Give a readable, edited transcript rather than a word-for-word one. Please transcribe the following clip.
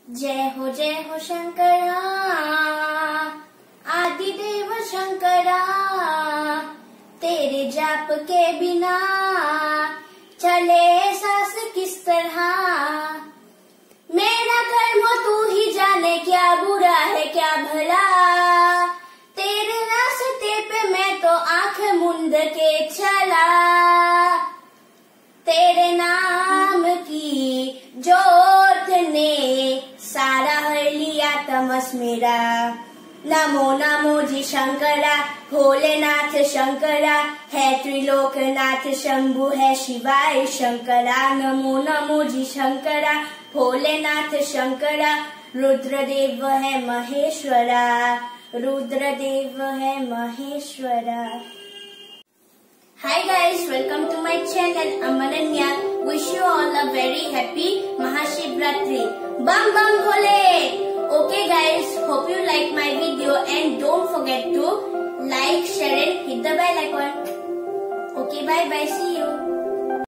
जय हो शंकरा, आदिदेव शंकरा। तेरे जाप के बिना चले सांस किस तरह। मेरा कर्म तू ही जाने, क्या बुरा है क्या भला। तेरे रास्ते पे मैं तो आंख मूंद के चला। तेरे नाम की जोत ने सारा हर लिया तमस मेरा। नमो नमो जी शंकरा, भोलेनाथ शंकरा। है त्रिलोकनाथ शंभु है शिवाय शंकरा। नमो नमो जी शंकरा, भोलेनाथ शंकरा। रुद्रदेव है महेश्वरा, रुद्रदेव है Maheshwara. Hi guys, welcome to my channel. I'm Ananya. Wish you all a very happy Mahashivratri. Bam bam bole. Okay guys, hope you like my video and don't forget to like, share and hit the bell icon. Okay, bye bye. See ya.